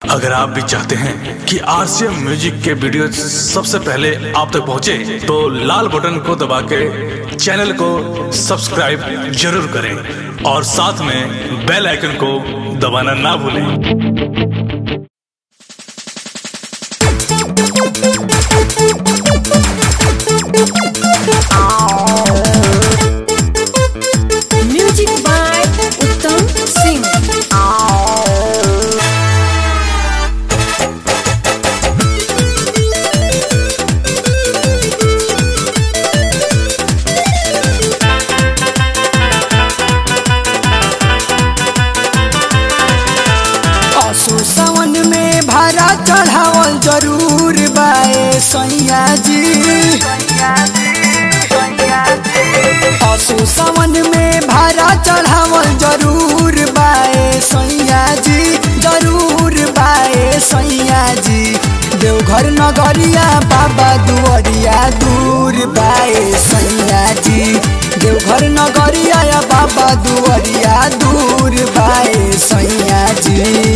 अगर आप भी चाहते हैं कि आरसीएम म्यूजिक के वीडियो सबसे पहले आप तक पहुंचे, तो लाल बटन को दबा के चैनल को सब्सक्राइब जरूर करें और साथ में बेल आइकन को दबाना ना भूलें। Music by Uttam Singh. सावन में भाड़ा चढ़ावल जरूर बाए सैया जी। असो सावन में भाड़ा चढ़ावल जरूर बाए सैया जी, जरूर बाए सैया जी। देवघर नगरिया बाबा दुआरिया दूर बाए सैया जी। देवघर नगरिया बाबा दुआरिया दूर बाए सैया जी।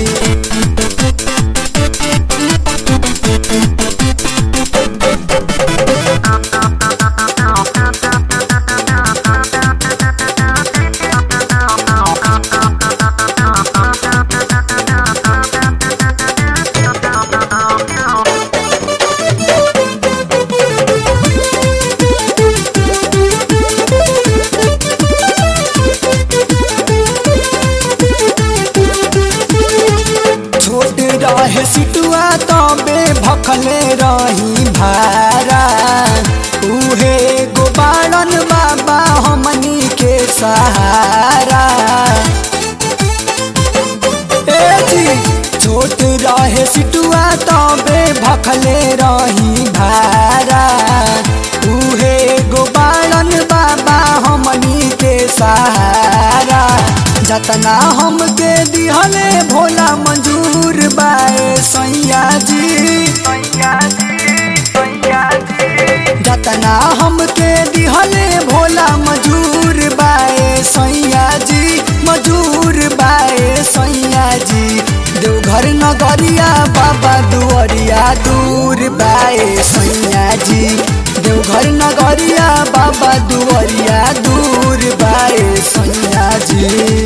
रहे सिटुआ तबे भखले रही भारा, उहे गोबाड़न बाबा हमनी के सहारा। ए जी छोट रहे सिटुआ तबे भखले रही भारा, उहे गोबाड़न बाबा हमनी के सहारा। जतना हमके दिहले भोला मंजूर बाए सैया जी। जतना हमके दिहले भोला मंजूर बाए सैया जी, मंजूर बाए सैया जी। देवघर नगरिया बाबा दुआरिया दूर बाए सैया जी। देवघर नगरिया बाबा दुआरिया दूर बाए सैया जी।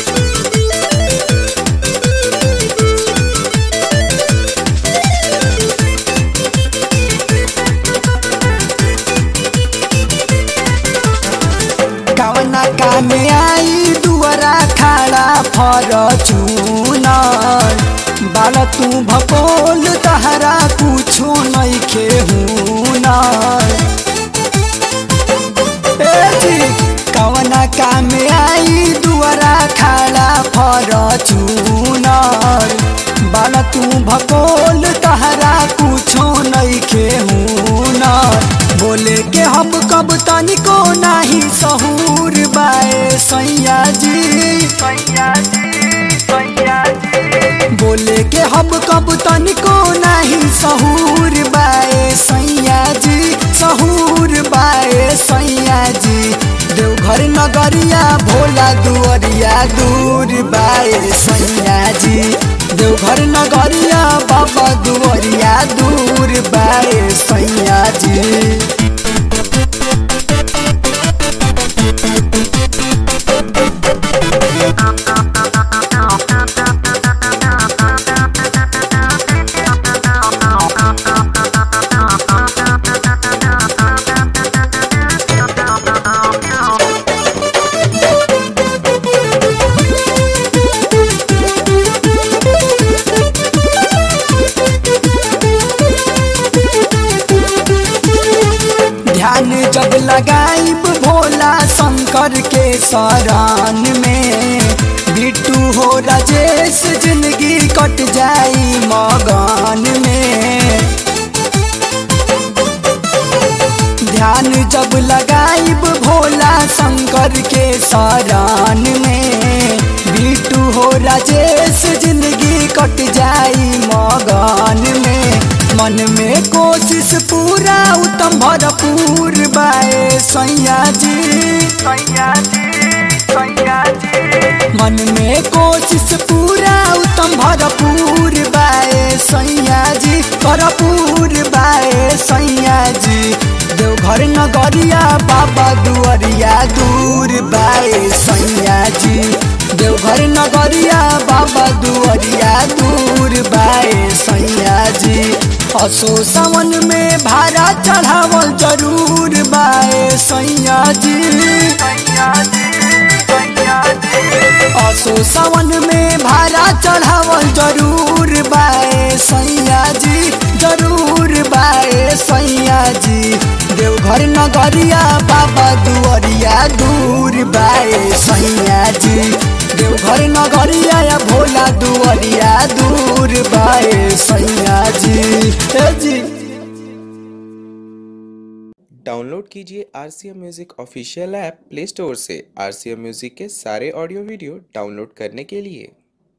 कवना कामे आई दुआरा खड़ा फॉर्च्यूनर, बाल तू भपोल तहरा कुछो नइखे हुनर। कवना कामे आई दुआरा खड़ा फॉर्च्यूनर, बाल तू भपोल तहरा कुछो नइखे हुनर। बोले के हम कब तनिको नाही सहूर बाए सैया जी। बोले के हम कब तनिको नाही सहूर बाए सैया जी, सहूर बाए सैया जी। देवघर नगरिया भोला दुआरिया दूर बाए सैया जी। देवघर नगरिया बाबा दुआरिया दूर बाए सैया जी। ध्यान जब लगाइब भोला शंकर के शरण में, बिट्टू हो राजेश जिंदगी कट जाई मगन में। ध्यान जब लगाइब भोला शंकर के शरण में, बिट्टू हो राजेश जिंदगी कट जाई मगन में। मन में कोशिश पूरा उत्तम भरपूर बाए सैया जी। मन में कोशिश पूरा उत्तम भरपूर बा करपूर बाए सैया जी देवघर नगरिया बाबा दुआरिया दूर बाए सैया जी देवघर नगरिया बाबा दुआरिया दूर बाए सैया जी असो सावन में भाड़ा चढ़ावल जरूर बाए सैया जी असो सावन में भाड़ा चढ़ावल जरूर बाए सैया जी जरूर बाए सैया जी देवघर नगरिया बाबा दुआरिया दूर बाए सैया जी देवघर नगरिया या भोला दुआरिया दूर बाए सैया जी। डाउनलोड कीजिए RCM music official app play store से। RCM म्यूजिक के सारे ऑडियो वीडियो डाउनलोड करने के लिए